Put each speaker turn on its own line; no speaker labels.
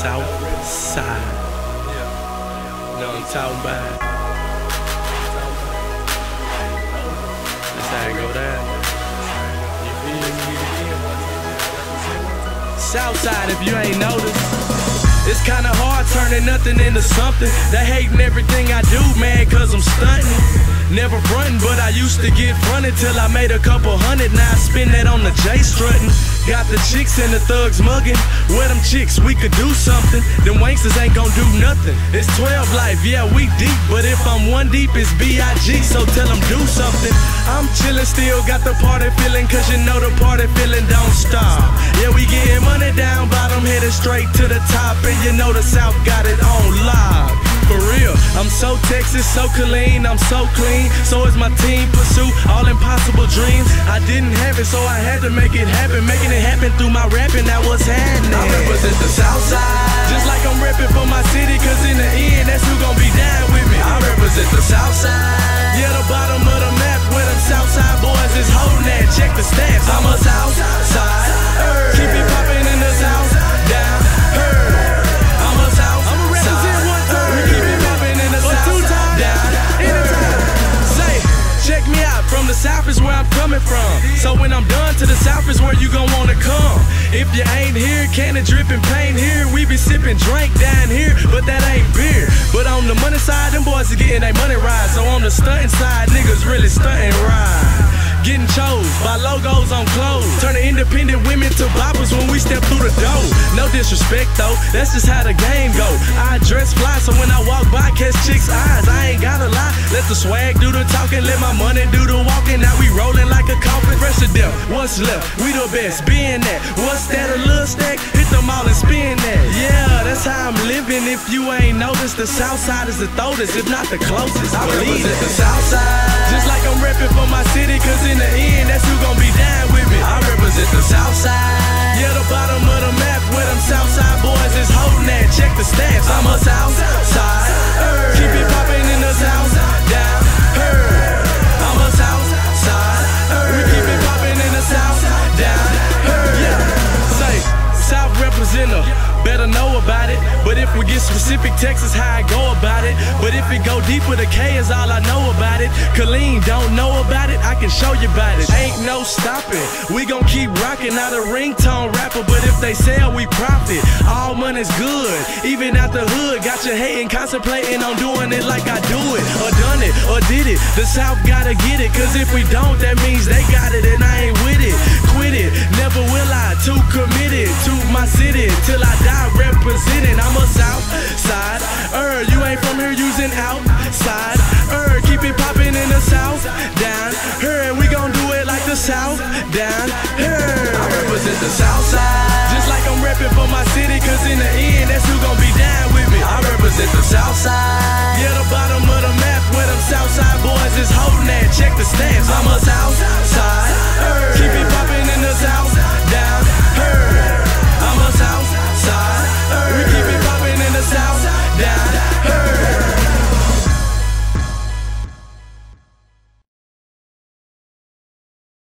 South Side. You know what I'm talking about? That's how it go down. You feel me? South Side, if you ain't noticed. It's kinda hard turning nothing into something. They hating everything I do, man, cause I'm stunting. Never frontin', but I used to get fronted till I made a couple hundred. Now I spend that on the J strutting. Got the chicks and the thugs mugging. Where them chicks, we could do something. Them wanksters ain't gon' do nothing. It's 12 life, yeah, we deep. But if I'm one deep, it's B.I.G. So tell them do something. I'm chillin', still got the party feeling. Cause you know the party feeling don't stop. Yeah, we getting money down bottom, headed straight to the top. And you know the South got it on lock. For real, I'm so Texas, so clean, I'm so clean. So is my team, pursue all impossible dreams. I didn't have it, so I had to make it happen. Making it happen through my rapping, that was happening. I represent the South Side, just like I'm repping for my city. Cause in the end, that's who gon' be down with me. I represent the South Side, yeah, the bottom of the map. Where them Southside boys is holding that. Check the stats, I'm a South Side. Keep it poppin' in the South, down, I'm a South Side. Check me out, from the South is where I'm coming from. So when I'm done, to the South is where you gon' wanna come. If you ain't here, cannon drippin' pain here. We be sippin' drink down here, but that ain't beer. But on the money side, them boys are getting their money right. So on the stuntin' side, niggas really stuntin' right. Getting chose by logos on clothes. Turning independent women to boppers when we step through the door. No disrespect though, that's just how the game go. I dress fly, so when I walk by, catch chicks' eyes. I ain't gotta lie, let the swag do the talking, let my money do the walking. Now we rolling like a coffin. Fresh to death, what's left? We the best, being that. What's that, a little stack? Hit them all and spin that. Yeah, that's how I'm living. If you ain't noticed, the South Side is the throatest, if not the closest. I believe it. The South Side, just like I'm repping for my city. Cause in the end, that's who gon' be down with me. I represent the South Side, yeah, the bottom of the map. Where them Southside boys is holding that. Check the stats, I'm a South Side. Keep it poppin' in the South, down, I'm a South Side. We keep it poppin' in the South, down, yeah. Say, South representer, better know about it. But if we get specific, Texas how I go about it. But if it go deeper, the K is all I know about it. Colleen don't know about it, I can show you about it. Ain't no stopping, we gon' keep rocking. Not a ringtone rapper, but if they sell, we profit. All money's good, even out the hood. Got you hating, contemplating on doing it like I do it. Or done it, or did it. The South gotta get it, cause if we don't, that means they got it and I ain't with it. Quit it, never will I. Too committed to my city, till I die representing. I'm a South Side, you ain't from here using outside. Keep it poppin' in the South, down, and we gon' do it like the South, down, I represent the South Side, just like I'm reppin' for my city. Cause in the end, that's who gon'